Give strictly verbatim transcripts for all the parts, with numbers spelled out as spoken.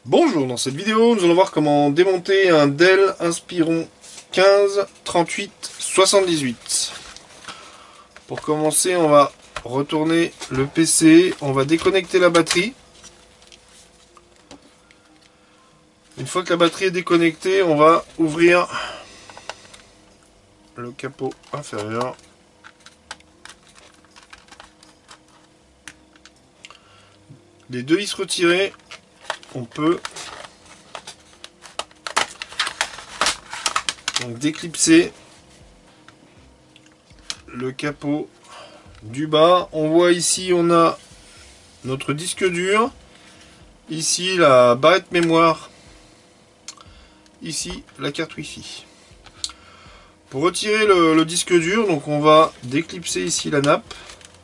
Bonjour, dans cette vidéo, nous allons voir comment démonter un Dell Inspiron quinze trente-huit soixante-dix-huit. Pour commencer, on va retourner le P C, on va déconnecter la batterie. Une fois que la batterie est déconnectée, on va ouvrir le capot inférieur. Les deux vis retirées, on peut donc déclipser le capot du bas. On voit ici, on a notre disque dur, ici la barrette mémoire, ici la carte Wi-Fi. Pour retirer le, le disque dur, donc on va déclipser ici la nappe.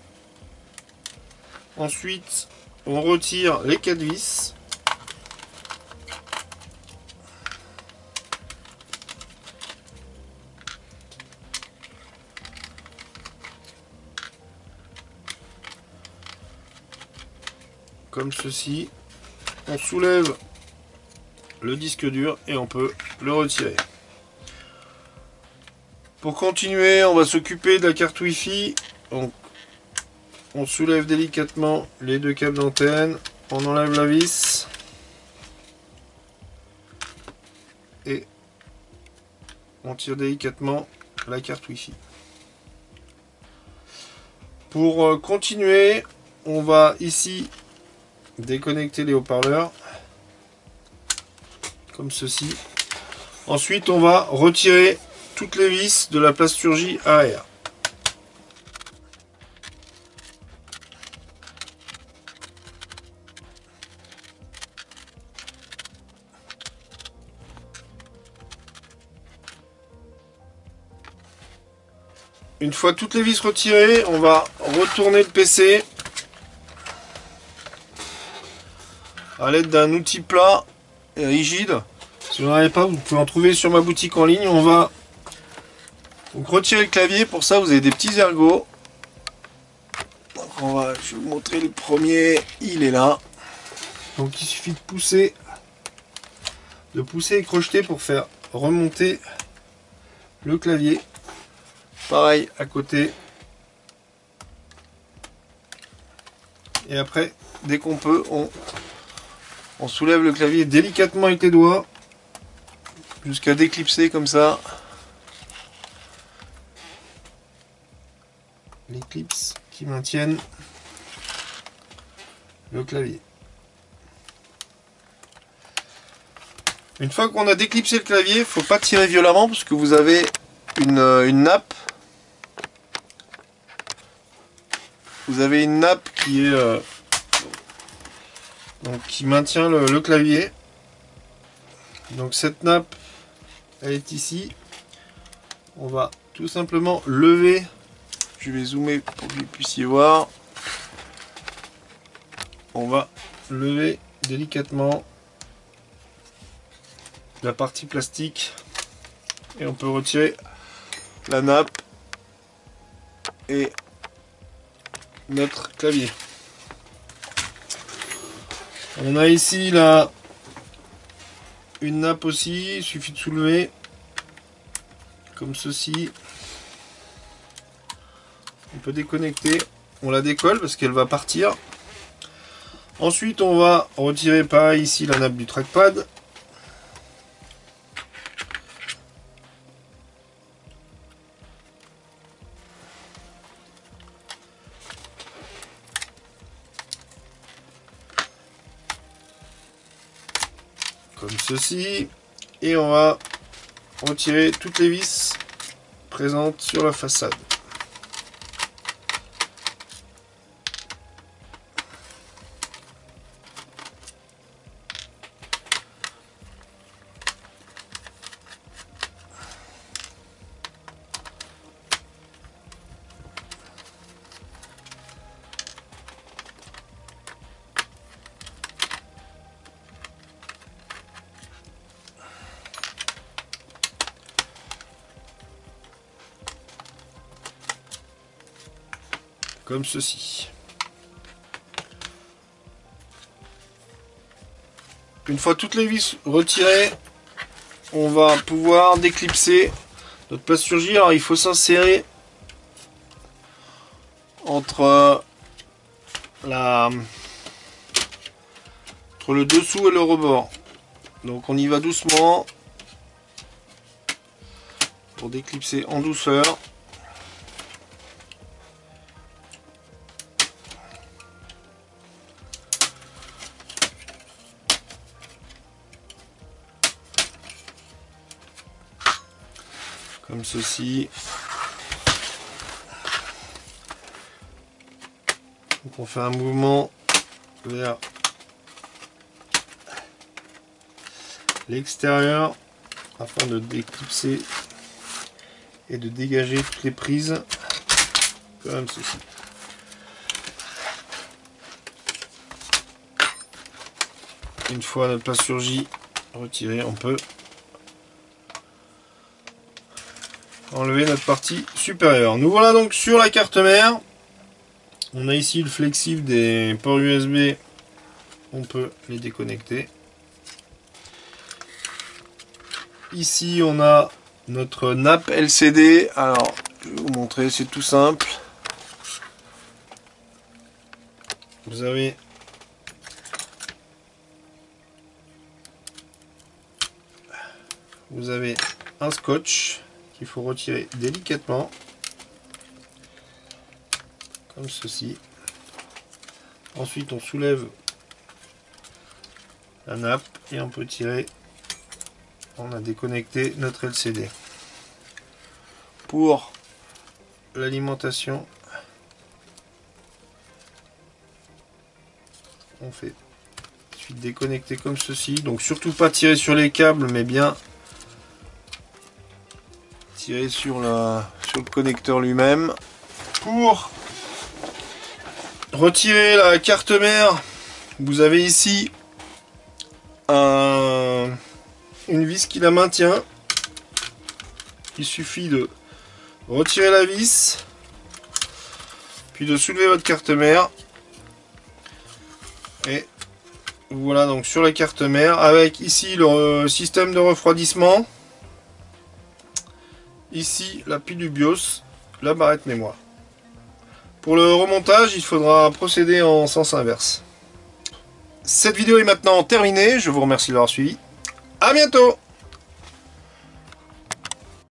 Ensuite, on retire les quatre vis. Comme ceci. On soulève le disque dur et on peut le retirer. Pour continuer, on va s'occuper de la carte Wi-Fi. Donc, on soulève délicatement les deux câbles d'antenne, on enlève la vis et on tire délicatement la carte Wi-Fi. Pour continuer, on va ici déconnecter les haut-parleurs comme ceci. Ensuite, on va retirer toutes les vis de la plasturgie arrière. Une fois toutes les vis retirées, on va retourner le P C à l'aide d'un outil plat et rigide. Si vous n'en avez pas, vous pouvez en trouver sur ma boutique en ligne. On va donc retirer le clavier. Pour ça, vous avez des petits ergots. Donc on va, je vais vous montrer le premier. Il est là. Donc il suffit de pousser, de pousser et crocheter pour faire remonter le clavier. Pareil à côté. Et après, dès qu'on peut, on, on soulève le clavier délicatement avec les doigts jusqu'à déclipser comme ça les clips qui maintiennent le clavier. Une fois qu'on a déclipsé le clavier, il ne faut pas tirer violemment parce que vous avez une, une nappe. Vous avez une nappe qui est euh, donc qui maintient le, le clavier. Donc cette nappe, elle est ici. On va tout simplement lever. Je vais zoomer pour que vous puissiez voir. On va lever délicatement la partie plastique et on peut retirer la nappe et notre clavier. On a ici là une nappe aussi, il suffit de soulever comme ceci. On peut déconnecter, on la décolle parce qu'elle va partir. Ensuite on va retirer pareil ici la nappe du trackpad. Comme ceci, et on va retirer toutes les vis présentes sur la façade. Comme ceci. une fois toutes les vis retirées, on va pouvoir déclipser notre plasturgie. Alors il faut s'insérer entre la entre le dessous et le rebord. Donc on y va doucement pour déclipser en douceur. Comme ceci. Donc on fait un mouvement vers l'extérieur afin de déclipser et de dégager toutes les prises comme ceci. Une fois notre plasturgie retirée, on peut enlever notre partie supérieure. Nous voilà donc sur la carte mère. On a ici le flexible des ports U S B. On peut les déconnecter. Ici on a notre nappe L C D. Alors je vais vous montrer, c'est tout simple. Vous avez vous avez un scotch qu'il faut retirer délicatement comme ceci. Ensuite on soulève la nappe et on peut tirer. On a déconnecté notre L C D. Pour l'alimentation, on fait ensuite déconnecter comme ceci. Donc surtout pas tirer sur les câbles, mais bien tirer sur, la, sur le connecteur lui-même. Pour retirer la carte mère, vous avez ici un, une vis qui la maintient. Il suffit de retirer la vis, puis de soulever votre carte mère. Et voilà donc sur la carte mère, avec ici le système de refroidissement. Ici la pile du BIOS, la barrette mémoire. Pour le remontage, il faudra procéder en sens inverse. Cette vidéo est maintenant terminée, je vous remercie de l'avoir suivi. À bientôt!